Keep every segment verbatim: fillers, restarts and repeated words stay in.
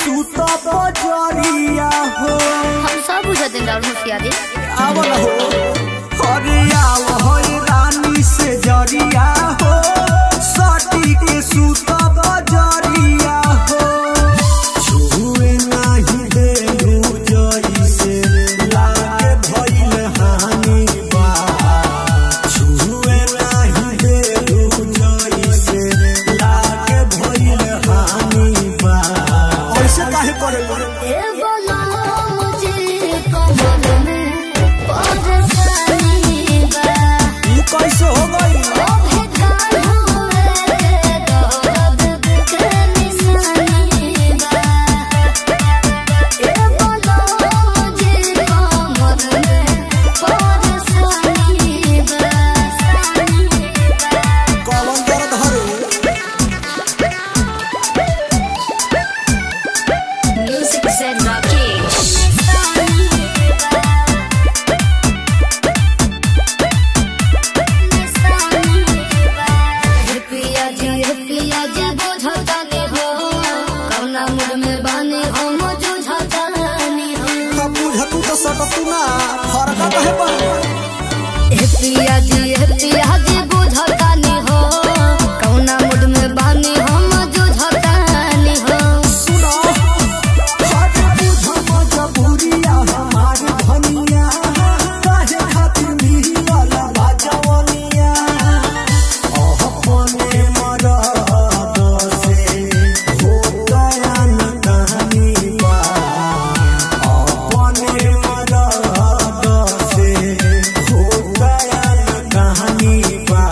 सूता बजरिया हो। हम सब बुझते डाल होशियारी आवल हो हरिया हो रानी से जरिया हो सटी के सूता बजरिया हो। छुए नहीं देलू जइसे लागे भइल हानि बा। छुए नहीं देलू जइसे लागे भइल हानि बा। ऐसे काहे करे ए बोला मुझे कमल में परेशानी बा। तू कैसे हो गई पिया जी पिया जी बुझतानी हो कौना मुड में बानी हम जुझतानी हो। सुनो हट बुझ मजबूरिया हमार धनिया काहे खातिर मिली वाला बाजवनिया। अपने मरद से हो गया न कहानी बा। अपने मरद से हो गया न कहानी बा।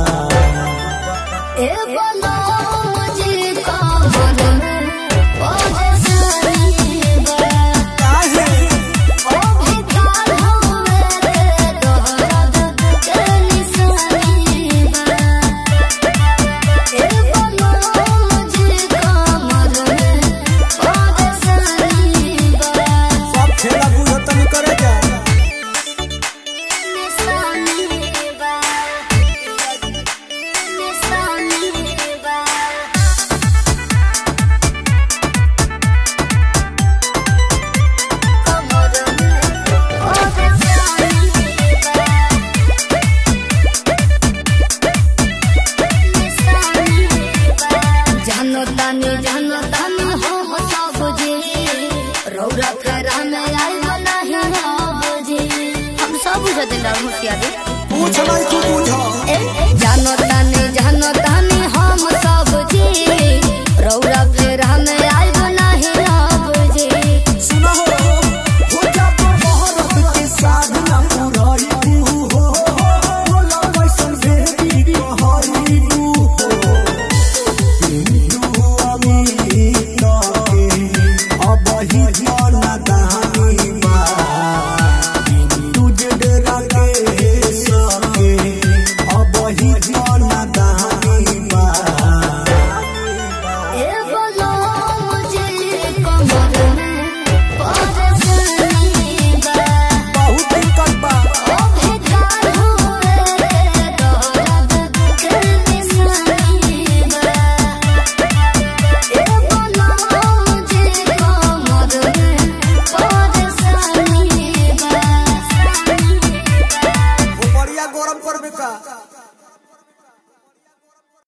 ए बोलो मुझे कमल में परेशानी बा। काहे ओ भिखार हुए दर्द के निशानी बा। ए बोलो मुझे कमल में परेशानी बा। सब खेला बुझतन करे जा। निशानी बा निशानी बा। कमर में परेशानी बा निशानी बा। जानो तानी जानो तानी हम सब जी रौरा फेरा में आई नहीं अब जी। हम सब बुझते डाल होशियारी पूछ नहीं तू बुझ जानो